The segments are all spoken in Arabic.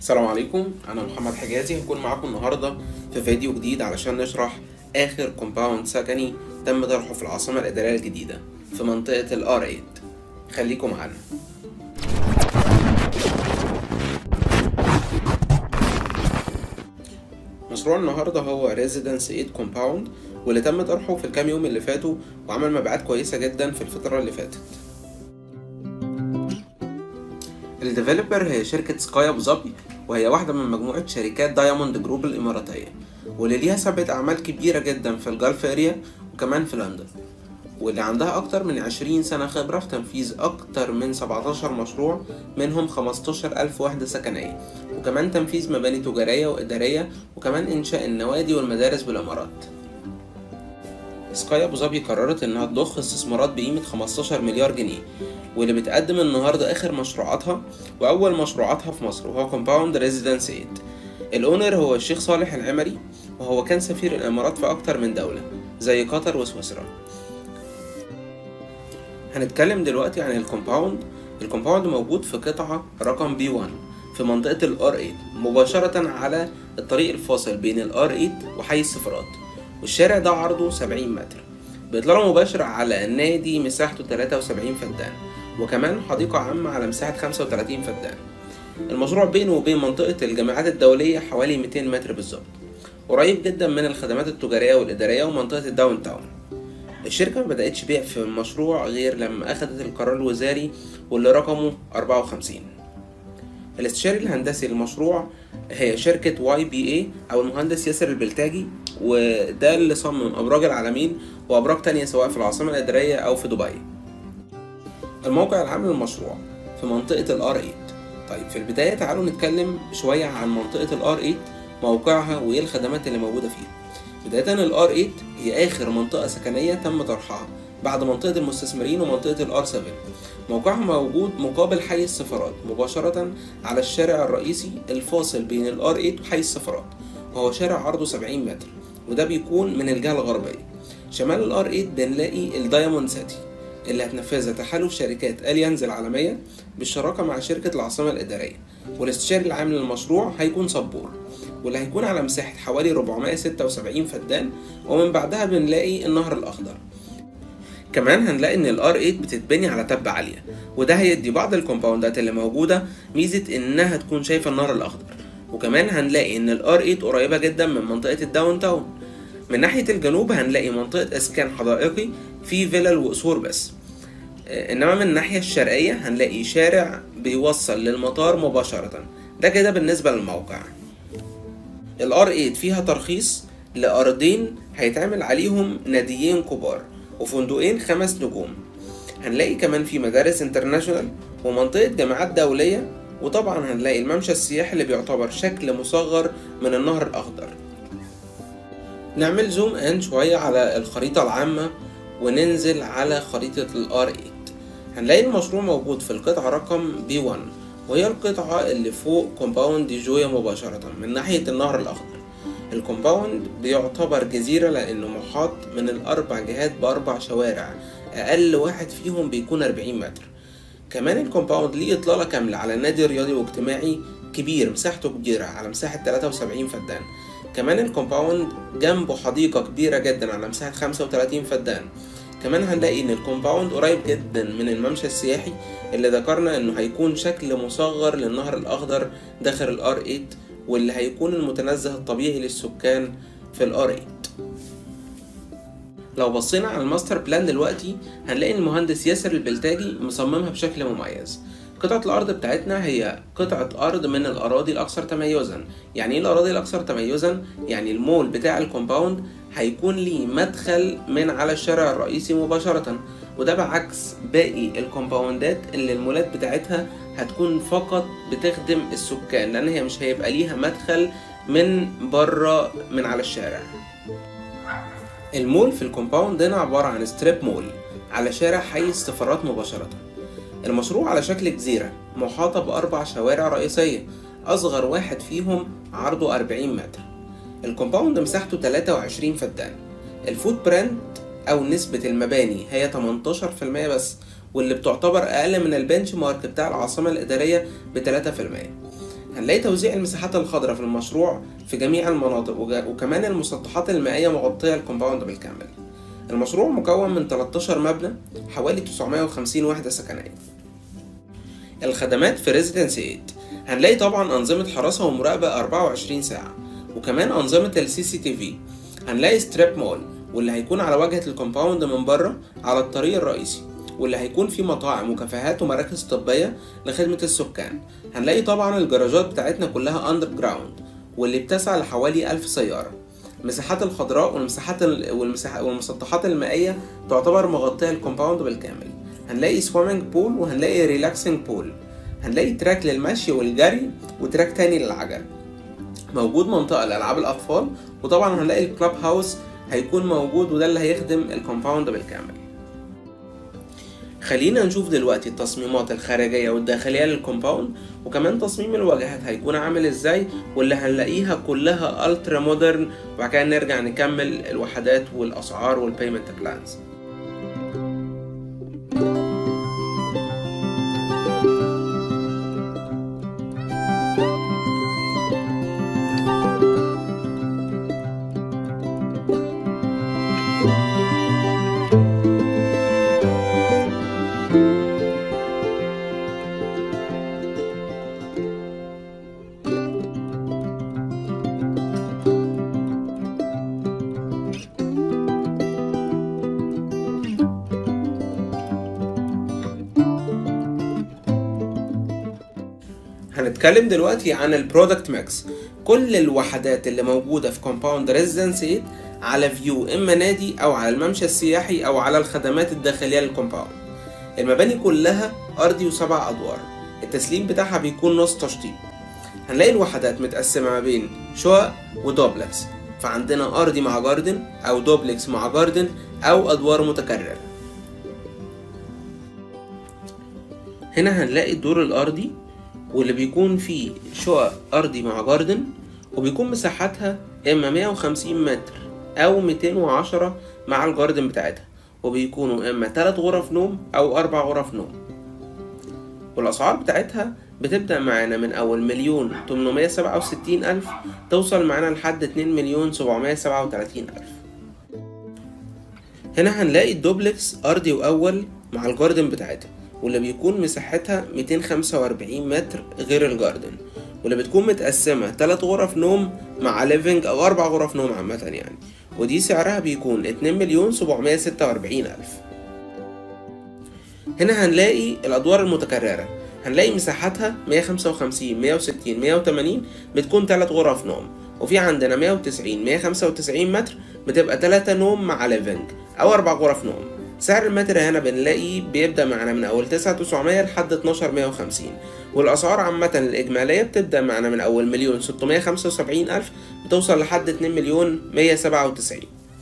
السلام عليكم، انا محمد حجازي. هكون معاكم النهارده في فيديو جديد علشان نشرح اخر كومباوند سكني تم طرحه في العاصمه الاداريه الجديده في منطقه الار 8. خليكم معانا. مشروع النهارده هو ريزيدنس 8 كومباوند، واللي تم طرحه في الكام يوم اللي فاتوا وعمل مبيعات كويسه جدا في الفتره اللي فاتت. الديفلوبر هي شركة سكاي أبو ظبي، وهي واحدة من مجموعة شركات دايموند جروب الإماراتية، واللي ليها سابقة أعمال كبيرة جدا في الجلف إريا وكمان في لندن، واللي عندها أكتر من 20 سنة خبرة في تنفيذ أكتر من 17 مشروع، منهم 15,000 وحدة سكنية، وكمان تنفيذ مباني تجارية وإدارية، وكمان إنشاء النوادي والمدارس بالإمارات. سكاي أبو ظبي قررت إنها تضخ استثمارات بقيمة 15 مليار جنيه، واللي بتقدم النهاردة آخر مشروعاتها وأول مشروعاتها في مصر، وهو كومباوند ريزيدنس 8. الأونر هو الشيخ صالح العمري، وهو كان سفير الإمارات في أكتر من دولة زي قطر وسويسرا. هنتكلم دلوقتي عن الكومباوند موجود في قطعة رقم B1 في منطقة الار 8 مباشرة على الطريق الفاصل بين الار 8 وحي السفارات، والشارع ده عرضه 70 متر، بإطلالة مباشرة على النادي مساحته 73 فدان، وكمان حديقة عامة على مساحة 35 فدان. المشروع بينه وبين منطقة الجامعات الدولية حوالي 200 متر بالظبط، قريب جدا من الخدمات التجارية والإدارية ومنطقة الداون تاون. الشركة ما بدأتش بيع في المشروع غير لما أخدت القرار الوزاري واللي رقمه 54. الاستشاري الهندسي للمشروع هي شركة YBA أو المهندس ياسر البلتاجي، وده اللي صمم أبراج العالمين وأبراج تانية سواء في العاصمة الإدارية أو في دبي. الموقع العام للمشروع في منطقة الار 8. طيب في البداية تعالوا نتكلم شوية عن منطقة الار 8، موقعها وإيه الخدمات اللي موجودة فيها. بداية الار 8 هي آخر منطقة سكنية تم طرحها بعد منطقة المستثمرين ومنطقة الار 7. موقعها موجود مقابل حي السفارات مباشرة على الشارع الرئيسي الفاصل بين الار 8 وحي السفارات، وهو شارع عرضه 70 متر، وده بيكون من الجهة الغربية. شمال الار 8 بنلاقي الدايموند سيتي اللي هتنفذها تحالف شركات اليانز العالمية بالشراكة مع شركة العاصمة الإدارية، والاستشاري العام للمشروع هيكون صبور، واللي هيكون على مساحة حوالي 476 فدان. ومن بعدها بنلاقي النهر الأخضر. كمان هنلاقي ان الار 8 بتتبني على تبة عالية، وده هيدي بعض الكومباوندات اللي موجودة ميزة انها تكون شايفة النهر الأخضر. وكمان هنلاقي ان الار 8 قريبة جدا من منطقة الداون تاون. من ناحية الجنوب هنلاقي منطقة اسكان حدائقي فيه فيلل وقصور بس، انما من الناحية الشرقية هنلاقي شارع بيوصل للمطار مباشرة. ده كده بالنسبة للموقع. الار 8 فيها ترخيص لأرضين هيتعمل عليهم ناديين كبار وفندقين 5 نجوم. هنلاقي كمان في مدارس انترناشونال ومنطقة جامعات دولية، وطبعا هنلاقي الممشى السياحي اللي بيعتبر شكل مصغر من النهر الأخضر. نعمل زوم ان شوية على الخريطة العامة وننزل على خريطة الار 8. هنلاقي المشروع موجود في القطعة رقم B1، وهي القطعة اللي فوق كومباوند دي جويا مباشرة من ناحية النهر الأخضر. الكومباوند بيعتبر جزيرة لأنه محاط من الأربع جهات بأربع شوارع، أقل واحد فيهم بيكون 40 متر. كمان الكومباوند ليه إطلالة كاملة على نادي رياضي واجتماعي كبير مساحته كبيرة على مساحة 73 فدان. كمان الكومباوند جنبه حديقة كبيرة جدا على مساحة 35 فدان. كمان هنلاقي ان الكومباوند قريب جدا من الممشى السياحي اللي ذكرنا انه هيكون شكل مصغر للنهر الأخضر داخل الار 8، واللي هيكون المتنزه الطبيعي للسكان في الار 8. لو بصينا على الماستر بلان دلوقتي هنلاقي المهندس ياسر البلتاجي مصممها بشكل مميز. قطعة الأرض بتاعتنا هي قطعة أرض من الأراضي الأكثر تميزا. يعني إيه الأراضي الأكثر تميزا؟ يعني المول بتاع الكومباوند هيكون ليه مدخل من على الشارع الرئيسي مباشرة، وده بعكس باقي الكومباوندات اللي المولات بتاعتها هتكون فقط بتخدم السكان، لأن هي مش هيبقى ليها مدخل من بره من على الشارع. المول في الكومباوند هنا عبارة عن ستريب مول على شارع حي السفارات مباشرة. المشروع على شكل جزيرة محاطة بأربع شوارع رئيسية، أصغر واحد فيهم عرضه 40 متر. الكومباوند مساحته 23 فدان. الفوت برنت أو نسبة المباني هي 18% بس، واللي بتعتبر أقل من البنش مارك بتاع العاصمة الإدارية ب3%. هنلاقي توزيع المساحات الخضراء في المشروع في جميع المناطق، وكمان المسطحات المائية مغطية الكومباوند بالكامل. المشروع مكون من 13 مبنى، حوالي 950 وحدة سكنية. الخدمات في ريزيدنس 8 هنلاقي طبعا أنظمة حراسة ومراقبة 24 ساعة، وكمان أنظمة الCCTV. هنلاقي ستريب مول، واللي هيكون على واجهة الكومباوند من بره على الطريق الرئيسي، واللي هيكون فيه مطاعم وكافيهات ومراكز طبية لخدمة السكان. هنلاقي طبعا الجراجات بتاعتنا كلها أندر جراوند، واللي بتسع لحوالي 1000 سيارة. المساحات الخضراء والمسطحات المائية تعتبر مغطية الكومباوند بالكامل. هنلاقي سويمنج بول، وهنلاقي ريلاكسنج بول. هنلاقي تراك للمشي والجري، وتراك تاني للعجل. موجود منطقة لألعاب الأطفال، وطبعا هنلاقي الكلاب هاوس هيكون موجود، وده اللي هيخدم الكومباوند بالكامل. خلينا نشوف دلوقتي التصميمات الخارجية والداخلية للكومباوند، وكمان تصميم الواجهات هيكون عامل ازاي، واللي هنلاقيها كلها الترا مودرن. وبعد كده نرجع نكمل الوحدات والأسعار والبيمنت بلانز. هنتكلم دلوقتي عن البرودكت ميكس. كل الوحدات اللي موجودة في كومباوند ريزيدنس 8 على فيو اما نادي او على الممشى السياحي او على الخدمات الداخلية للكومباوند. المباني كلها ارضي و7 ادوار. التسليم بتاعها بيكون نص تشطيب. هنلاقي الوحدات متقسمة ما بين شقق ودوبلكس، فعندنا ارضي مع جاردن او دوبلكس مع جاردن او ادوار متكررة. هنا هنلاقي الدور الارضي، واللي بيكون فيه شقق أرضي مع جاردن، وبيكون مساحتها إما 150 متر أو 210 مع الجاردن بتاعتها، وبيكونوا إما 3 غرف نوم أو 4 غرف نوم. والأسعار بتاعتها بتبدأ معانا من أول 1,867,000 توصل معانا لحد 2,737,000. هنا هنلاقي الدوبلكس أرضي وأول مع الجاردن بتاعتها، واللي بيكون مساحتها 245 متر غير الجاردن، واللي بتكون متقسمة 3 غرف نوم مع ليفينج أو 4 غرف نوم عامة يعني، ودي سعرها بيكون 2,746,000. هنا هنلاقي الأدوار المتكررة. هنلاقي مساحتها 155 160 180 بتكون 3 غرف نوم، وفي عندنا 190 195 متر بتبقى 3 نوم مع ليفينج أو 4 غرف نوم. سعر المتر هنا بنلاقي بيبدأ معنا من أول 9,900 لحد 12,150، والأسعار عامة الإجمالية بتبدأ معنا من أول 1,675,000 بتوصل لحد 2,197,000.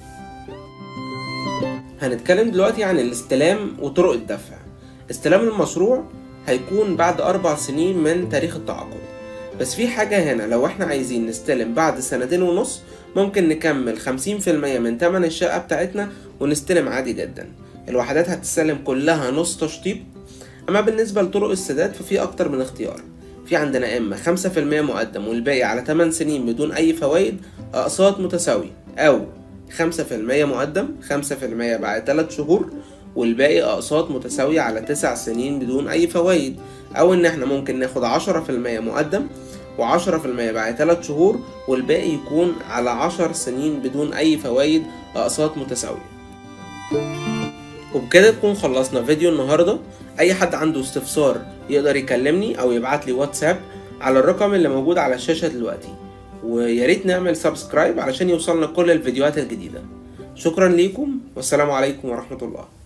هنتكلم دلوقتي عن الاستلام وطرق الدفع. استلام المشروع هيكون بعد 4 سنين من تاريخ التعاقد، بس في حاجة هنا، لو احنا عايزين نستلم بعد 2.5 سنين ممكن نكمل 50% من تمن الشقة بتاعتنا ونستلم عادي جدا. الوحدات هتستلم كلها نص تشطيب. اما بالنسبة لطرق السداد ففي اكتر من اختيار. في عندنا اما 5% مقدم والباقي على 8 سنين بدون اي فوائد اقساط متساوية، او 5% مقدم 5% بعد 3 شهور والباقي اقساط متساوية على 9 سنين بدون اي فوائد، او ان احنا ممكن ناخد 10% مقدم و10% بعد 3 شهور والباقي يكون على 10 سنين بدون اي فوائد اقساط متساوية. وبكده تكون خلصنا فيديو النهاردة. اي حد عنده استفسار يقدر يكلمني او يبعت لي واتساب على الرقم اللي موجود على الشاشة دلوقتي، وياريت نعمل سبسكرايب علشان يوصلنا كل الفيديوهات الجديدة. شكرا ليكم والسلام عليكم ورحمة الله.